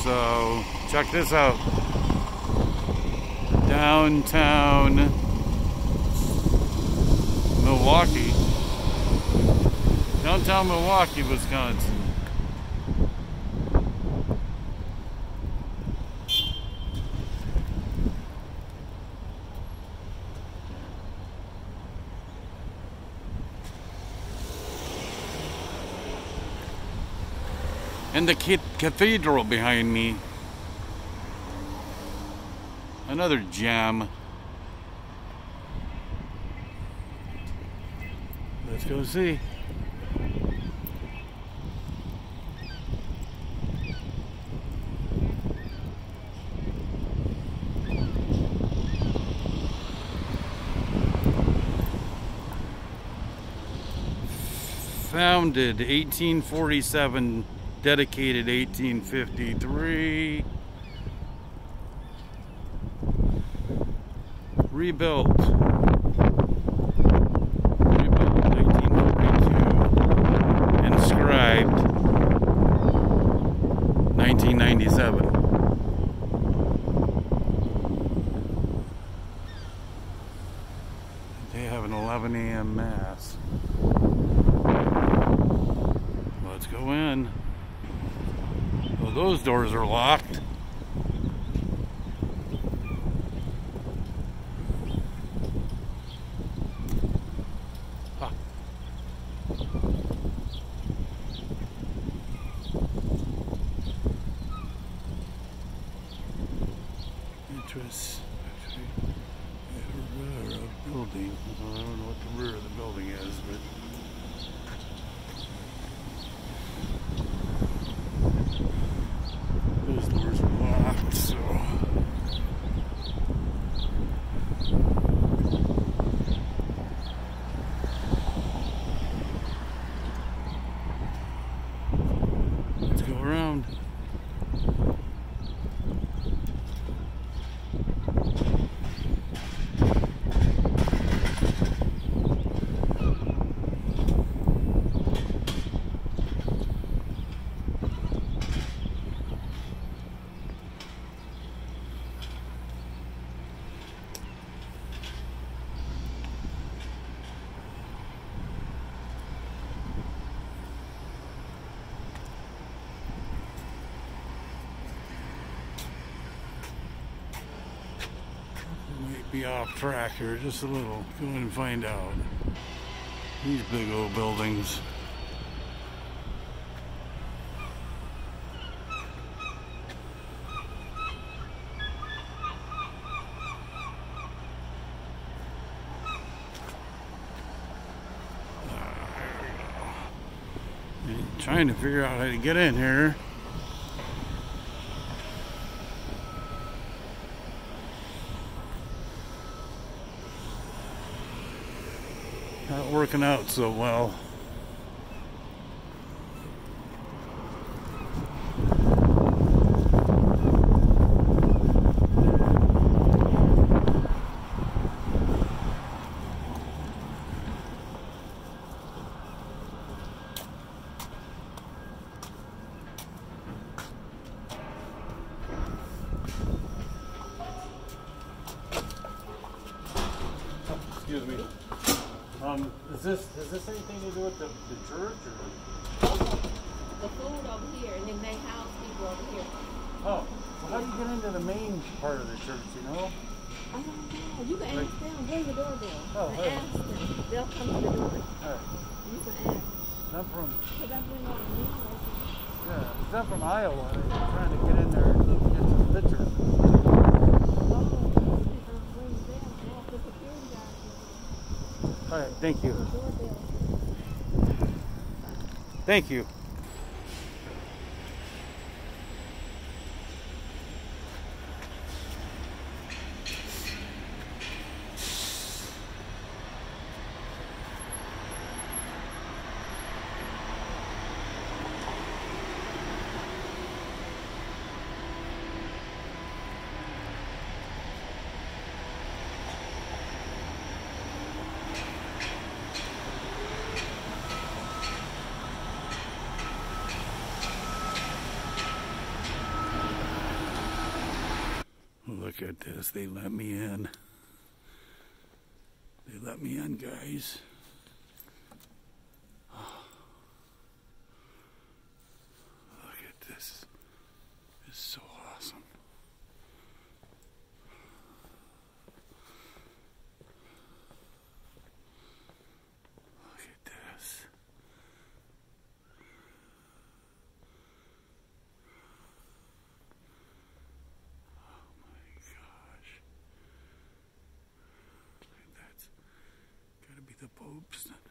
So check this out. Downtown Milwaukee. Downtown Milwaukee, Wisconsin. And the cathedral behind me. Another gem. Let's go see. Founded 1847. Dedicated 1853. Rebuilt 1842. Inscribed 1997. They have an 11 a.m. mass. Let's go in. Well, those doors are locked. Huh. Interest. Rear of building. I don't know what the rear of the building is, but. Those doors are locked, so let's go around. Be off track here just a little. Go in and find out. These big old buildings. Trying to figure out how to get in here. Not working out so well. Excuse me. Is this anything to do with the church or? The food over here, and then they house people over here. Oh, well, how do you get into the main part of the church, you know? I don't know. You can ask them. Ring the doorbell. Oh, and hey. ask them. They'll come to the door. All right. You can ask. I'm from. Because I've been on the news. Yeah, I'm from Iowa. I'm trying to get in there and get some pictures. All right, thank you. Thank you. Look at this. They let me in. They let me in, guys. Look at this. It's so awesome. Look at this. Gotta be the Popes then.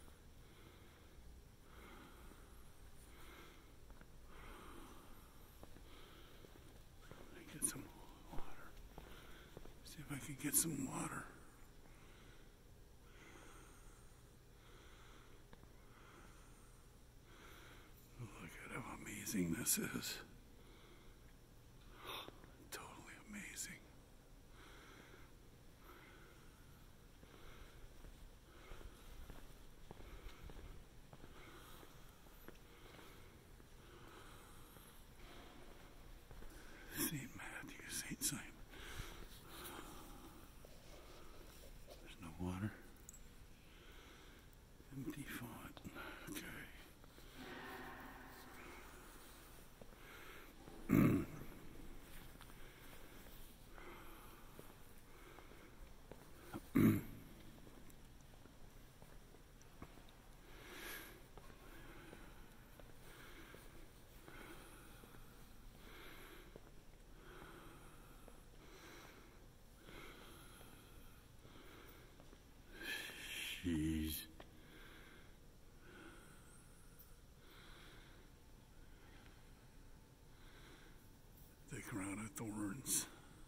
Get some water. See if I can get some water. Look at how amazing this is. Totally amazing. St. Matthew, St. Simon. There's no water. Empty font. Okay. Jeez. The crown of thorns.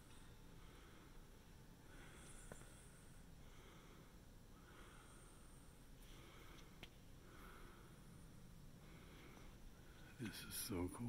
This is so cool.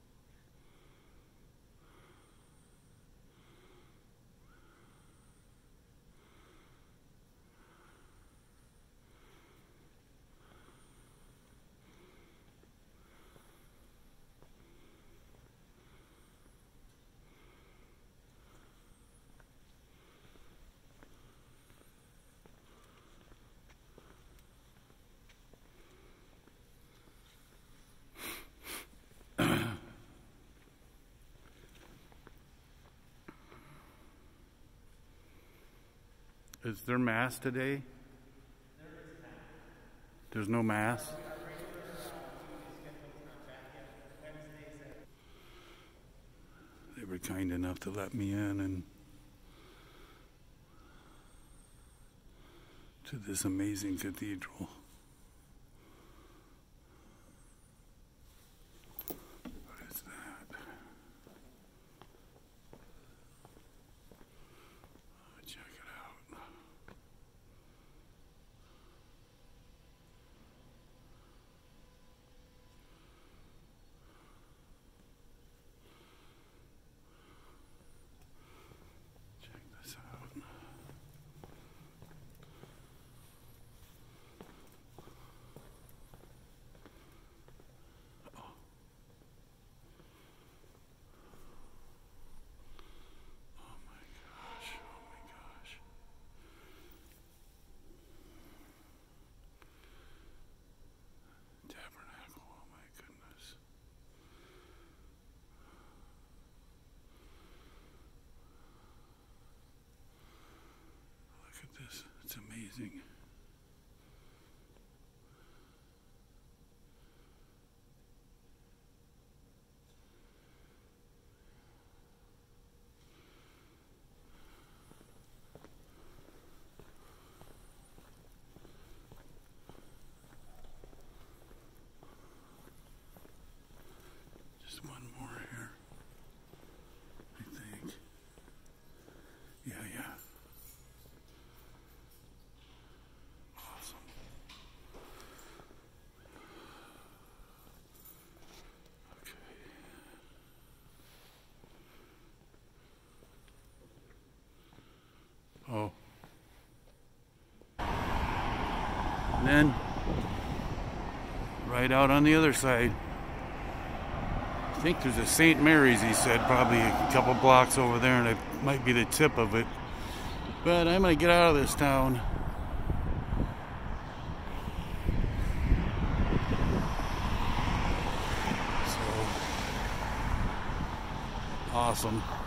Is there mass today? There's no mass? They were kind enough to let me in and to this amazing cathedral. What is that? Oh, check it out. Check this out. This, it's amazing. Just one more here, I think. Yeah. Oh. And then, right out on the other side, think there's a St. Mary's, he said, probably a couple blocks over there, and it might be the tip of it. But I'm gonna get out of this town. So awesome.